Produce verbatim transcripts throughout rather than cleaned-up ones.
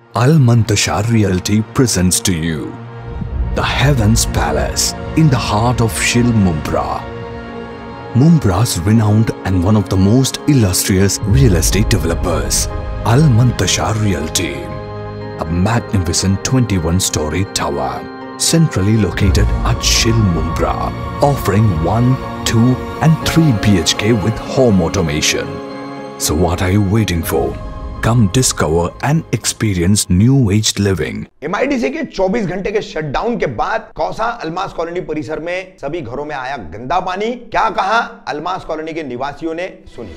Al Muntashar Realty presents to you the Heavens Palace in the heart of Shil Mumbra. Mumbra's renowned and one of the most illustrious real estate developers, Al Muntashar Realty, a magnificent twenty-one story tower centrally located at Shil Mumbra, offering one, two and three B H K with home automation. So what are you waiting for? Come discover and experience new age living. M I D C के चौबीस घंटे के shutdown के बाद Kausa Almas colony परिसर में सभी घरों में आया गंदा पानी। क्या कहा अल्मास कॉलोनी के निवासियों ने, सुनिए।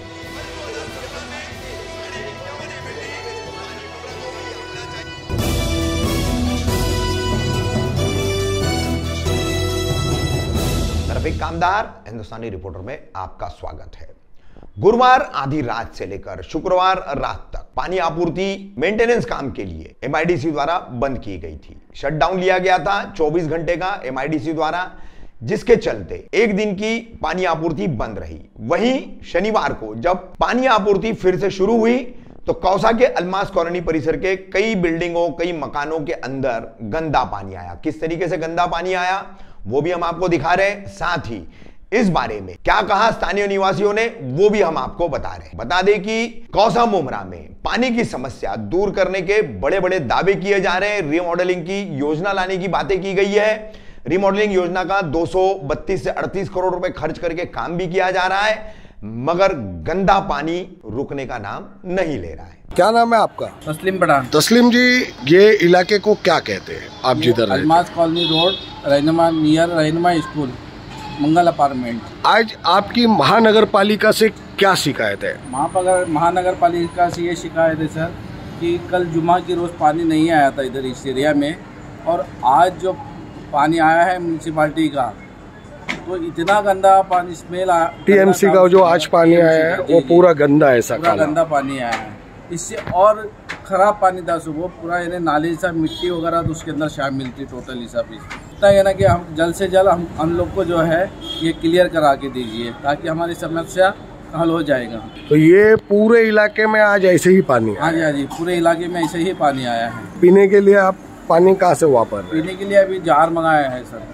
रफीक कामदार, हिंदुस्तानी रिपोर्टर में आपका स्वागत है। गुरुवार आधी रात से लेकर शुक्रवार रात तक पानी आपूर्ति मेंटेनेंस काम के लिए एम आई डी सी द्वारा बंद की गई थी। शटडाउन लिया गया था चौबीस घंटे का एम आई डी सी द्वारा, जिसके चलते एक दिन की पानी आपूर्ति बंद रही। वहीं शनिवार को जब पानी आपूर्ति फिर से शुरू हुई तो कौसा के अल्मास कॉलोनी परिसर के कई बिल्डिंगों, कई मकानों के अंदर गंदा पानी आया। किस तरीके से गंदा पानी आया वो भी हम आपको दिखा रहे हैं, साथ ही इस बारे में क्या कहा स्थानीय निवासियों ने वो भी हम आपको बता रहे हैं। बता दें कि कौसा मुमरा में पानी की समस्या दूर करने के बड़े बड़े दावे किए जा रहे हैं। रीमॉडलिंग की योजना लाने की बातें की गई है। रीमॉडलिंग योजना का दो सौ बत्तीस से अड़तीस करोड़ रुपए खर्च करके काम भी किया जा रहा है, मगर गंदा पानी रुकने का नाम नहीं ले रहा है। क्या नाम है आपका? तस्लीम पठान। तस्लीम जी, ये इलाके को क्या कहते हैं आप जिधर? Almas colony road, Rahnuma near Rahnuma school, Mangal apartment. आज आपकी महानगर पालिका से क्या शिकायत है? महानगर महानगर पालिका से ये शिकायत है सर कि कल जुमा की रोज़ पानी नहीं आया था इधर इस एरिया में, और आज जो पानी आया है म्यूनसिपाल्टी का तो इतना गंदा पानी स्मेल आया। टी एम सी का जो आज पानी आया है वो पूरा गंदा है, ऐसा पूरा गंदा पानी आया है। इससे और खराब पानी था सुबह, पूरा यानी नाले सा मिट्टी वगैरह तो उसके अंदर शामिल थी टोटली सब। इतना है ना कि हम जल्द से जल्द हम हम लोग को जो है ये क्लियर करा के दीजिए ताकि हमारी समस्या हल हो जाएगा। तो ये पूरे इलाके में आज ऐसे ही पानी? हाँ जी हाँ जी, पूरे इलाके में ऐसे ही पानी आया है। पीने के लिए आप पानी कहाँ से वापर? पीने के लिए अभी जार मंगाया है सर।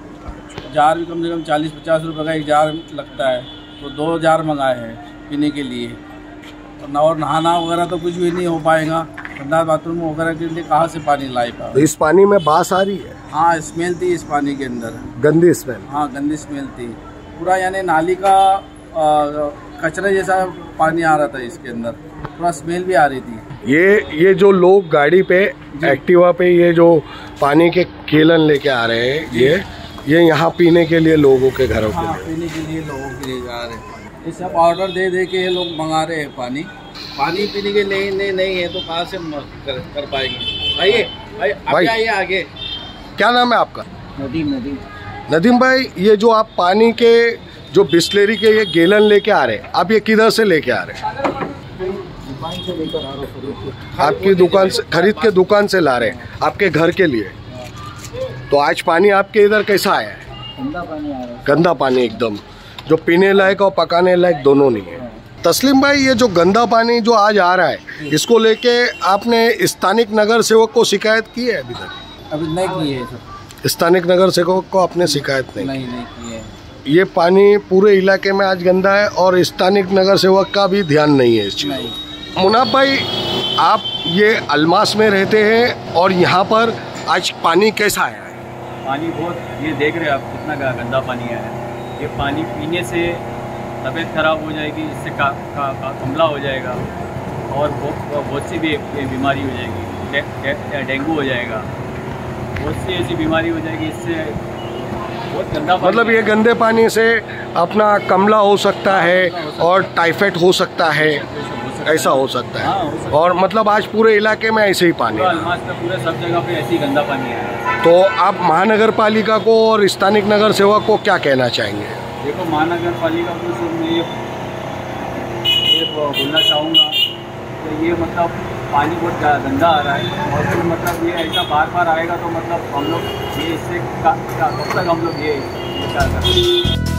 जार भी कम से कम चालीस पचास रुपये का एक जार लगता है, तो दो जार मंगाए हैं पीने के लिए। और नहाना वगैरह तो कुछ भी नहीं हो पाएगा, संडास बाथरूम वगैरह के लिए कहाँ से पानी लाई पाए? तो इस पानी में बास आ रही है? हाँ, स्मेल थी इस पानी के अंदर, गंदी स्मेल। हाँ, गंदी स्मेल थी पूरा, यानी नाली का कचरे जैसा पानी आ रहा था इसके अंदर, पूरा स्मेल भी आ रही थी। ये ये जो लोग गाड़ी पे, एक्टिवा पे ये जो पानी के केलन लेके आ रहे हैं, ये ये यहाँ पीने के लिए लोगों के घरों के हाँ, पीने के लिए लोगों के लिए जा रहे हैं। ये सब ऑर्डर दे दे के ये लोग मंगा रहे हैं पानी। पानी पीने के लिए नहीं नहीं है तो कहाँ से कर, कर पाएंगे? आइए भाई, भाई आइए आगे। क्या नाम है आपका? नदीम। नदीम नदीम भाई, ये जो आप पानी के जो बिस्लेरी के ये गैलन लेके आ रहे हैं, आप ये किधर से लेके आ रहे हैं? दुकान से लेकर आ रहे हैं। आपकी दुकान से खरीद के दुकान से ला रहे हैं आपके घर के लिए? तो आज पानी आपके इधर कैसा आया है? गंदा पानी आ रहा है। गंदा पानी एकदम, जो पीने लायक और पकाने लायक दोनों नहीं है। तस्लीम भाई, ये जो गंदा पानी जो आज आ रहा है, इसको लेके आपने स्थानिक नगर सेवक को शिकायत की है अभी तक? अभी नहीं की है सर। स्थानिक नगर सेवक को आपने शिकायत नहीं नहीं नहीं की है। ये पानी पूरे इलाके में आज गंदा है और स्थानिक नगर सेवक का भी ध्यान नहीं है इस चीज़ में। मुनाफ भाई, आप ये अल्मास में रहते हैं और यहाँ पर आज पानी कैसा आया है? पानी बहुत, ये देख रहे हैं आप कितना गंदा पानी आया है। ये पानी पीने से तबीयत खराब हो जाएगी, इससे का, का, का कमला हो जाएगा और बहुत सी भी बीमारी हो जाएगी, डे, डे, डेंगू हो जाएगा, बहुत सी ऐसी बीमारी हो जाएगी। इससे बहुत गंदा, मतलब ये गंदे पानी से अपना कमला हो सकता है और टाइफाइड हो सकता है, ऐसा हो सकता है। हाँ, हो सकता है। और मतलब आज पूरे इलाके में ऐसे ही पानी, अल्मास में पूरे सब जगह पे ऐसे ही गंदा पानी है। तो आप महानगर पालिका को और स्थानिक नगर सेवक को क्या कहना चाहेंगे? देखो, महानगर पालिका को तो मैं ये, ये बोलना चाहूँगा कि ये मतलब पानी बहुत गंदा आ रहा है और फिर मतलब ये ऐसा बार बार आएगा तो मतलब हम लोग ये इससे कब तक हम लोग ये विचार करेंगे।